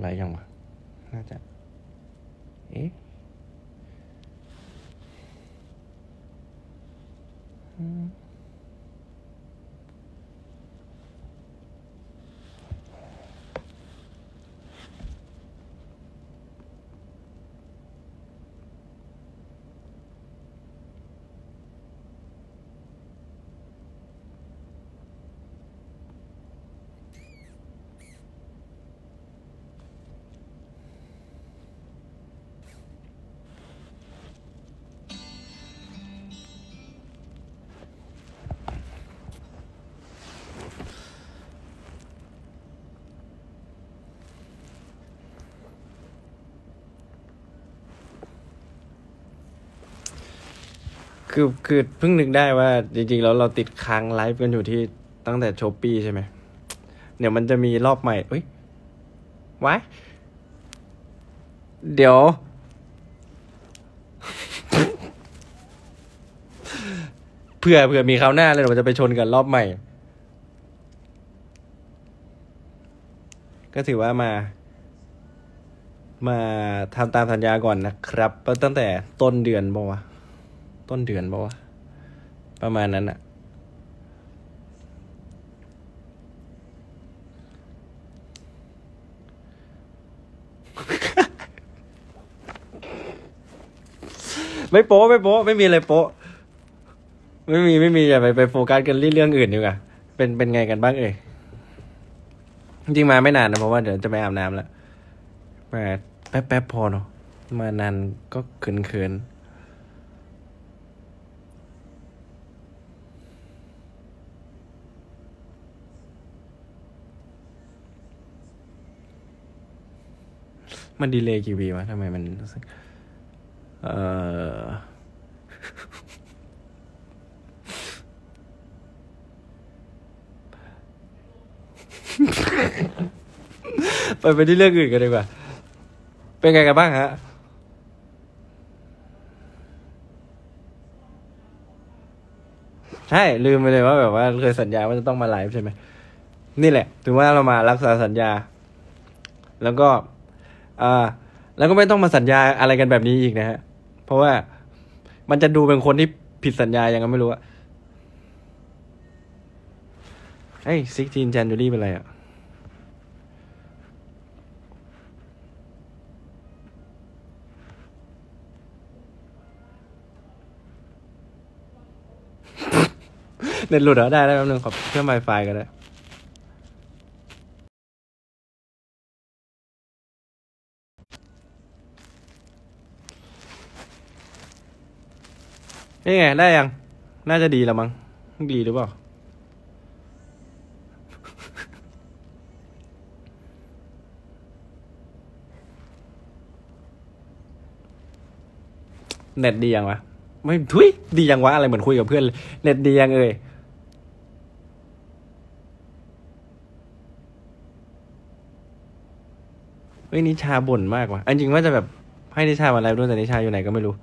อะไรยังวะน่าจะเอ๊ะคือเพิ่งนึกได้ว่าจริงๆแล้วเราติดค้างไลฟ์กันอยู่ที่ตั้งแต่โชปี้ใช่ไหมเดี๋ยวมันจะมีรอบใหม่เอ้ยไว้เดี๋ยวเผื่อมีคราวหน้าเลยเดี๋ยวมันจะไปชนกันรอบใหม่ก็ถือว่ามาทำตามสัญญาก่อนนะครับตั้งแต่ต้นเดือนป่าวะประมาณนั้นอะไม่โป๊ะไม่มีอะไรโป๊ะไม่มีอย่าไปโฟกัสกันเรื่องอื่นดีกว่าเป็นไงกันบ้างเอ่ยจริงมาไม่นานนะเพราะว่าเดี๋ยวจะไปอาบน้ำแล้วมาแป๊บพอเนาะมานานก็เขินมันดีเลย์กี่วีวะทำไมมันรู้สึกไปที่เรื่องอื่นกันดีกว่าเป็นไงกันบ้างฮะใช่ลืมไปเลยว่าแบบว่าเคยสัญญาว่าจะต้องมาไลฟ์ใช่ไหมนี่แหละถึงว่าเรามารักษาสัญญาแล้วก็แล้วก็ไม่ต้องมาสัญญาอะไรกันแบบนี้อีกนะฮะเพราะว่ามันจะดูเป็นคนที่ผิดสัญญายังไงไม่รู้อะเฮ้ย16 January เป็นไรอะเน็ตหลุดเหรอได้แป๊บนึงขอเชื่อม Wi-Fi ก็ได้นี่ไงได้ยังน่าจะดีแล้วมั้งดีหรือเปล่าเน็ตดียังวะไม่ทุยดียังวะอะไรเหมือนคุยกับเพื่อนเลยเน็ตดียังเอ่ยเฮ้ยนิชาบ่นมากว่ะจริงว่าจะแบบให้นิชามาไลฟ์ด้วยแต่นิชาอยู่ไหนก็ไม่รู้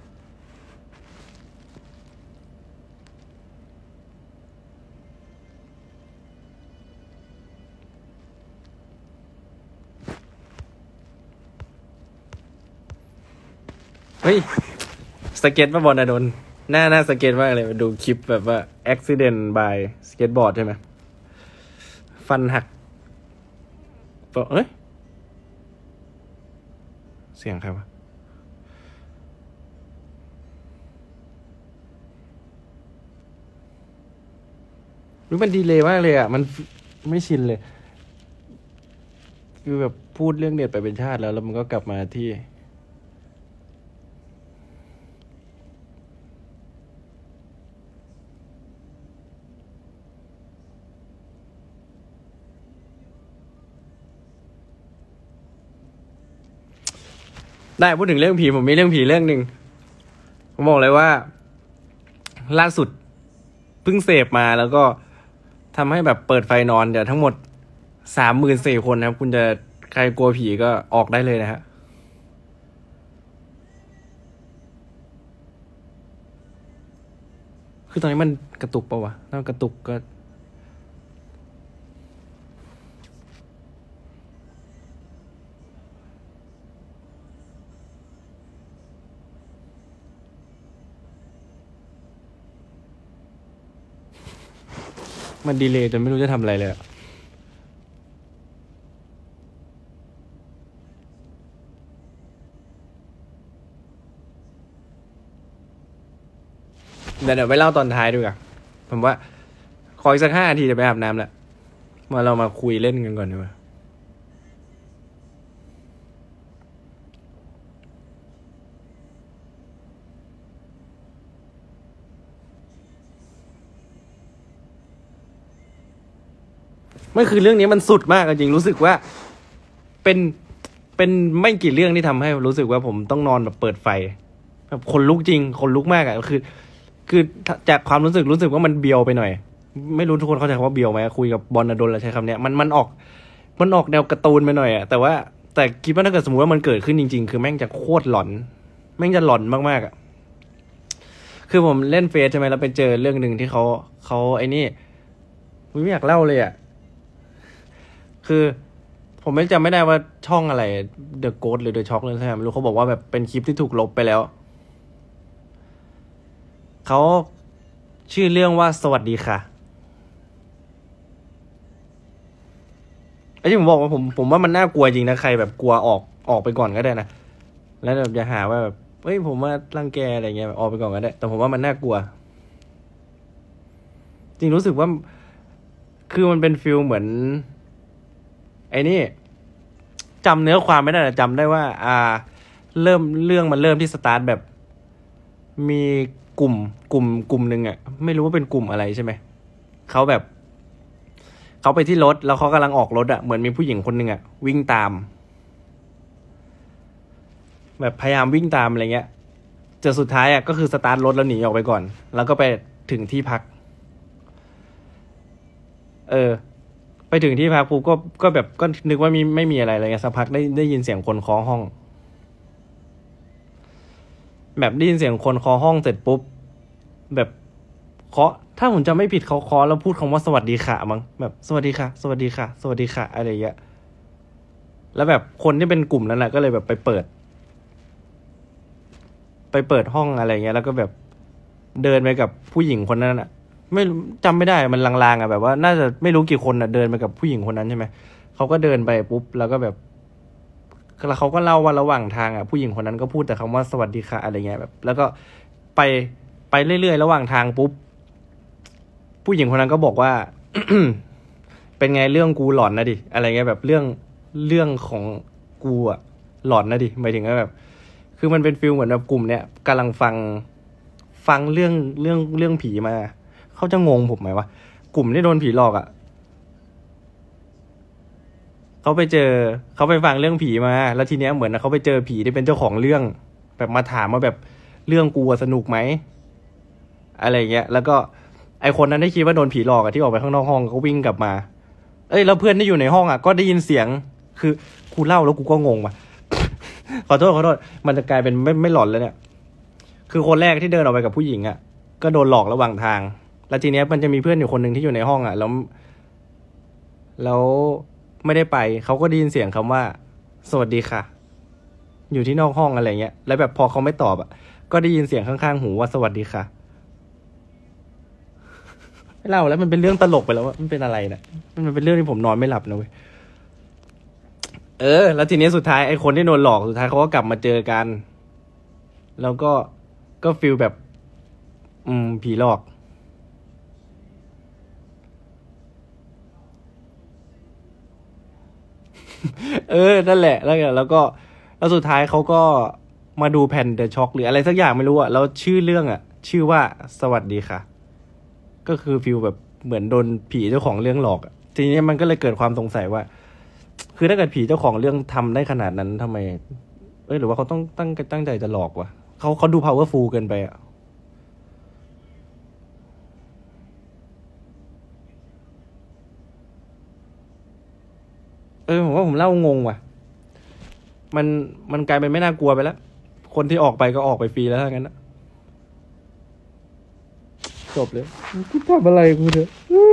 เฮ้ยสเก็ตมาบอลนะโดนหน้าสเก็ตมากเลยดูคลิปแบบว่า accident by skateboard ใช่ไหมฟันหักเอ้ยเสียงใครวะรู้มันดีเลยมากเลยอ่ะมันไม่ชินเลยคือแบบพูดเรื่องเด็ดไปเป็นชาติแล้วมันก็กลับมาที่ได้พูดถึงเรื่องผีผมมีเรื่องผีเรื่องหนึ่งผมบอกเลยว่าล่าสุดเพิ่งเสพมาแล้วก็ทำให้แบบเปิดไฟนอนเดี๋ยวทั้งหมด34,000 คนนะครับคุณจะใครกลัวผีก็ออกได้เลยนะฮะคือตอนนี้มันกระตุกปะวะถ้ากระตุกก็มันดีเลย์จนไม่รู้จะทำอะไรเลยเดี๋ยวไปเล่าตอนท้ายดูกันผมว่าขออีกสัก5 นาทีจะไปอาบน้ำแล้วมาเรามาคุยเล่นกันก่อนดีกว่าไม่คือเรื่องนี้มันสุดมากจริงรู้สึกว่าเป็นไม่กี่เรื่องที่ทำให้รู้สึกว่าผมต้องนอนแบบเปิดไฟแบบคนลุกจริงคนลุกมากอะคือจากความรู้สึกว่ามันเบียวไปหน่อยไม่รู้ทุกคนเข้าใจคำว่าเบียวไหมคุยกับบอลอดลแล้วใช้คำเนี้ยมันออกแนวการ์ตูนไปหน่อยอะแต่คิดว่าถ้าเกิดสมมติว่ามันเกิดขึ้นจริงๆคือแม่งจะโคตรหลอนแม่งจะหลอนมากๆอะคือผมเล่นเฟซใช่ไหมแล้วไปเจอเรื่องหนึ่งที่เขาไอ้นี่ไม่อยากเล่าเลยอะคือผมไม่จำไม่ได้ว่าช่องอะไร The Ghost หรือ The Shock เลยใช่ไหมไม่รู้เขาบอกว่าแบบเป็นคลิปที่ถูกลบไปแล้วเขาชื่อเรื่องว่าสวัสดีค่ะไอ้ที่ผมบอกว่าผมว่ามันน่ากลัวจริงนะใครแบบกลัวออกไปก่อนก็ได้นะแล้วแบบอย่าหาว่าแบบเฮ้ยผมว่ารังแกอะไรเงี้ยออกไปก่อนก็ได้แต่ผมว่ามันน่ากลัวจริงรู้สึกว่าคือมันเป็นฟิลเหมือนไอ้นี่จำเนื้อความไม่ได้แต่จำได้ว่าเรื่องมันเริ่มที่สตาร์ทแบบมีกลุ่มหนึ่งอ่ะไม่รู้ว่าเป็นกลุ่มอะไรใช่ไหมเขาแบบเขาไปที่รถแล้วเขากำลังออกรถอ่ะเหมือนมีผู้หญิงคนหนึ่งอ่ะวิ่งตามแบบพยายามวิ่งตามอะไรเงี้ยจนสุดท้ายอ่ะก็คือสตาร์ทรถแล้วหนีออกไปก่อนแล้วก็ไปถึงที่พักไปถึงที่พักปุ๊บก็แบบก็นึกว่าไม่มีอะไรเลยไงสักพักได้ยินเสียงคนเคาะห้องแบบได้ยินเสียงคนเคาะห้องเสร็จปุ๊บแบบเคาะถ้าผมจำไม่ผิดเขาเคาะแล้วพูดคำว่าสวัสดีค่ะมั้งแบบสวัสดีค่ะสวัสดีค่ะสวัสดีค่ะอะไรอย่างเงี้ยแล้วแบบคนที่เป็นกลุ่มนั้นแหละก็เลยแบบไปเปิดห้องอะไรเงี้ยแล้วก็แบบเดินไปกับผู้หญิงคนนั้นอ่ะไม่จำไม่ได้มันลางๆอ่ะแบบว่าน่าจะไม่รู้กี่คนอ่ะเดินไปกับผู้หญิงคนนั้นใช่ไหมเขาก็เดินไปปุ๊บแล้วก็แบบแล้วเขาก็เล่าว่าระหว่างทางอ่ะผู้หญิงคนนั้นก็พูดแต่คำว่าสวัสดีค่ะอะไรเงี้ยแบบแล้วก็ไปเรื่อยๆระหว่างทางปุ๊บผู้หญิงคนนั้นก็บอกว่า เป็นไงเรื่องกูหลอนนะดิอะไรเงี้ยแบบเรื่องของกูอ่ะหลอนนะดิหมายถึงว่าแบบคือมันเป็นฟิลเหมือนแบบกลุ่มเนี้ยกำลังฟังเรื่องผีมาเขาจะงงผมไหมวะกลุ่มที่โดนผีหลอกอ่ะเขาไปฟังเรื่องผีมาแล้วทีเนี้ยเหมือนเขาไปเจอผีที่เป็นเจ้าของเรื่องแบบมาถามว่าแบบเรื่องกูสนุกไหมอะไรเงี้ยแล้วก็ไอคนนั้นได้คิดว่าโดนผีหลอกอะที่ออกไปข้างนอกห้องเขาวิ่งกลับมาแล้วเพื่อนที่อยู่ในห้องอะก็ได้ยินเสียงคือกูเล่าแล้วกูก็งงว่ะ ขอโทษมันจะกลายเป็นไม่หลอนแล้วเนี่ยคือคนแรกที่เดินออกไปกับผู้หญิงอะก็โดนหลอกระหว่างทางแล้วทีเนี้ยมันจะมีเพื่อนอยู่คนหนึ่งที่อยู่ในห้องอะแล้วไม่ได้ไปเขาก็ได้ยินเสียงคำว่าสวัสดีค่ะอยู่ที่นอกห้องอะไรเงี้ยแล้วแบบพอเขาไม่ตอบอะก็ได้ยินเสียงข้างๆหูว่าสวัสดีค่ะไม่เล่าแล้วมันเป็นเรื่องตลกไปแล้วว่ามันเป็นอะไรนะมันเป็นเรื่องที่ผมนอนไม่หลับนะเว้ยแล้วทีนี้สุดท้ายไอ้คนที่โดนหลอกสุดท้ายเขาก็กลับมาเจอกันแล้วก็ฟีลแบบผีหลอกนั่นแหละแล้วสุดท้ายเขาก็มาดูแผ่นเดอะช็อคหรืออะไรสักอย่างไม่รู้อะแล้วชื่อเรื่องอะชื่อว่าสวัสดีค่ะก็คือฟีลแบบเหมือนโดนผีเจ้าของเรื่องหลอกอะทีนี้มันก็เลยเกิดความสงสัยว่าคือถ้าเกิดผีเจ้าของเรื่องทำได้ขนาดนั้นทำไมหรือว่าเขาต้องตั้งใจจะหลอกวะเขาดู powerful เกินไปอะผมว่าผมเล่างงว่ะมันกลายเป็นไม่น่ากลัวไปแล้วคนที่ออกไปก็ออกไปฟรีแล้วทั้งนั้นนะจบเลยกูทำอะไรกูเถอะ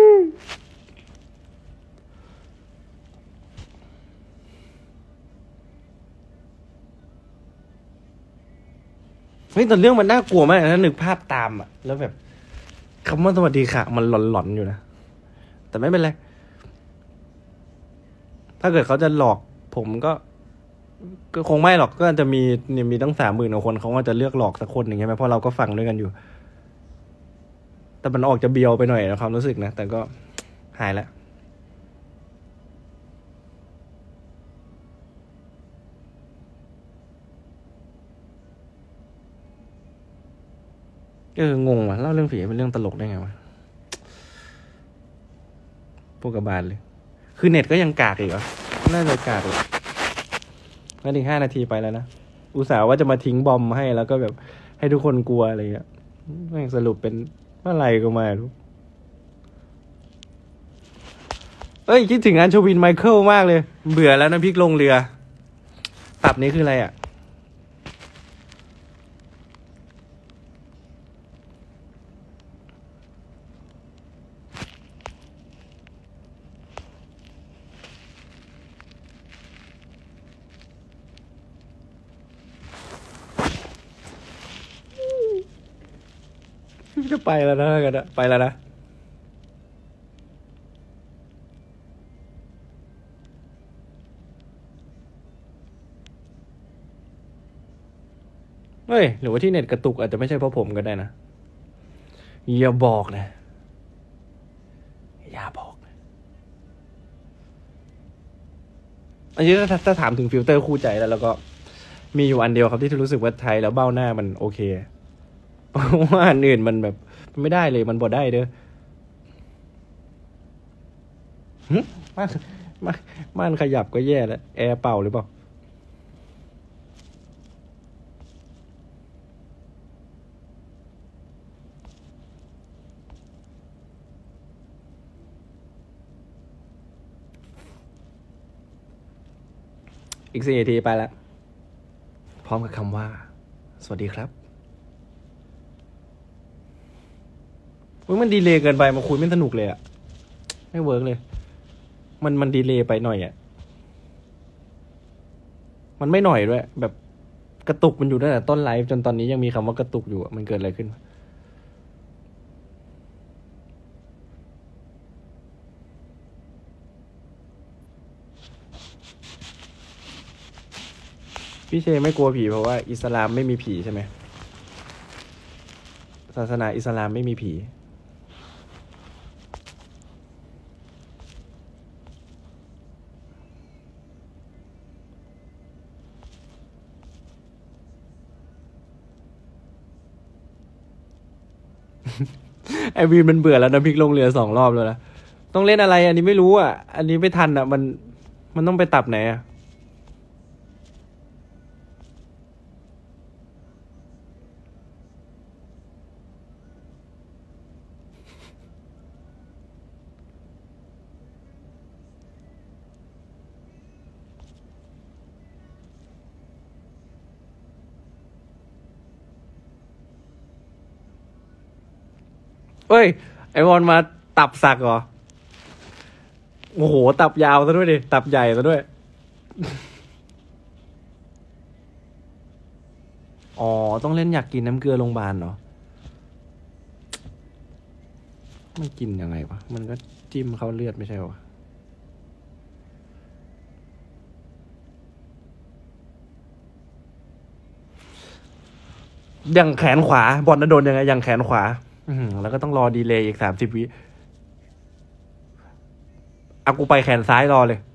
เฮ้ยแต่เรื่องมันน่ากลัวมากนะนึกภาพตามอ่ะแล้วแบบคำว่าสวัสดีค่ะมันหลอนๆอยู่นะแต่ไม่เป็นไรถ้าเกิดเขาจะหลอกผมก็คงไม่หรอกก็จะมีตั้ง30,000 กว่าคนเขาก็จะเลือกหลอกสักคนหนึ่งใช่ไหมเพราะเราก็ฟังด้วยกันอยู่แต่มันออกจะเบียวไปหน่อยนะความรู้สึกนะแต่ก็หายแล้วงงว่ะเล่าเรื่องผีเป็นเรื่องตลกได้ไงวะพวกกระบาลเลยคือเน็ตก็ยังกากอีกเหรอน่าจะกากเลยมาถึง5 นาทีไปแล้วนะอุตส่าห์ว่าจะมาทิ้งบอมให้แล้วก็แบบให้ทุกคนกลัวอะไรอย่างเงี้ยแม่งสรุปเป็นอะไรก็ไม่รู้คิดถึงอัญชวินไมเคิลมากเลยเบื่อแล้วนะพริกลงเรือตับนี้คืออะไรอ่ะจะไปแล้วนะกันไปแล้วนะหรือว่าที่เน็ตกระตุกอาจจะไม่ใช่เพราะผมก็ได้นะอย่าบอกนะอย่าบอกนะอันนี้ถ้าถามถึงฟิลเตอร์คู่ใจแล้วก็มีอยู่อันเดียวครับที่รู้สึกว่าไทยแล้วเบ้าหน้ามันโอเคเพราะว่าอันอื่นมันแบบไม่ได้เลยมันบ่ได้เด้อม่านขยับก็แย่แล้วแอร์เป่าหรือเปล่าอีก4 นาทีไปแล้วพร้อมกับคำว่าสวัสดีครับมันดีเลย์เกินไปมาคุยไม่สนุกเลยอ่ะไม่เวิร์กเลยมันดีเลย์ไปหน่อยอ่ะมันไม่หน่อยด้วยแบบกระตุกมันอยู่ตั้งแต่ต้นไลฟ์จนตอนนี้ยังมีคำว่ากระตุกอยู่มันเกิดอะไรขึ้นพี่เชไม่กลัวผีเพราะว่าอิสลามไม่มีผีใช่ไหมศาสนาอิสลามไม่มีผีไอวีนมันเบื่อแล้วนะพลิกลงเรือ2 รอบแล้วนะต้องเล่นอะไรอันนี้ไม่รู้อ่ะอันนี้ไม่ทันอ่ะมันต้องไปตับไหนอ่ะไอวอนมาตับสักเหรอโอ้โหตับยาวซะด้วยดิตับใหญ่ซะด้วยอ๋อต้องเล่นอยากกินน้ำเกลือโรงพยาบาลเหรอมันกินยังไงวะมันก็จิ้มเข้าเลือดไม่ใช่วะอย่างแขนขวาบอลน่ะโดนยังไงอย่างแขนขวาแล้วก็ต้องรอดีเลย์อีก30 วิเอากูไปแขนซ้ายรอเลย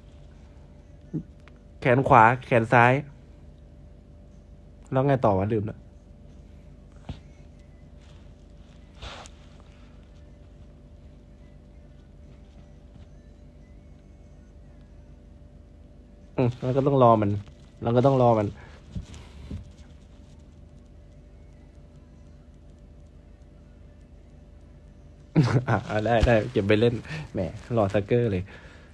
แขนขวาแขนซ้ายแล้วไงต่อวะลืมละแล้วก็ต้องรอมันแล้วก็ต้องรอมันได้เก็บไปเล่นแหมรอซักเกอร์เลย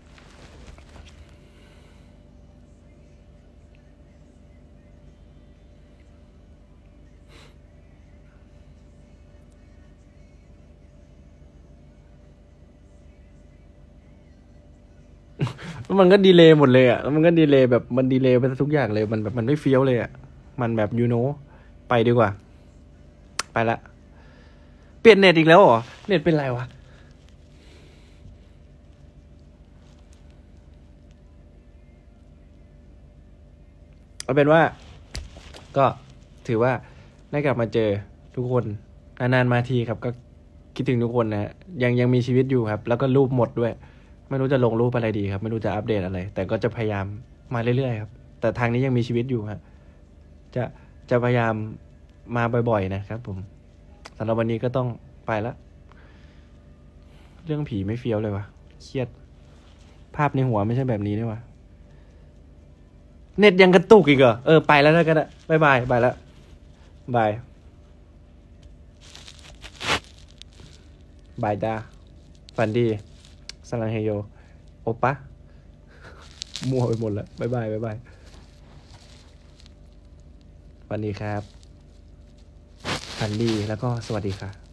มันก็ดีเลย์หมดเลยอ่ะแล้วมันก็ดีเลย์แบบมันดีเลย์ไปทุกอย่างเลยมันแบบมันไม่เฟี้ยวเลยอ่ะมันแบบไปดีกว่าไปละเปลี่ยนเน็ตอีกแล้วเหรอเน็ตเป็นไรวะเอาเป็นว่าก็ถือว่าได้กลับมาเจอทุกคนนานๆมาทีครับก็คิดถึงทุกคนนะยังมีชีวิตอยู่ครับ แล้วก็รูปหมดด้วย ไม่รู้จะลงรูปอะไรดีครับ ไม่รู้จะอัปเดตอะไร แต่ก็จะพยายามมาเรื่อยๆครับ แต่ทางนี้ยังมีชีวิตอยู่ครับจะพยายามมาบ่อยๆนะครับผมสำหรับวันนี้ก็ต้องไปละเรื่องผีไม่เฟี้ยวเลยวะเครียดภาพในหัวไม่ใช่แบบนี้ด้วยวะเน็ตยังกระตุกอีกเหรอไปแล้วก็ได้บ๊ายบายไปแล้วบายบายดาฝันดีสลังเฮโยโอปะมั่วไปหมดแล้วบ๊ายบายฝันดีครับฝันดีแล้วก็สวัสดีค่ะ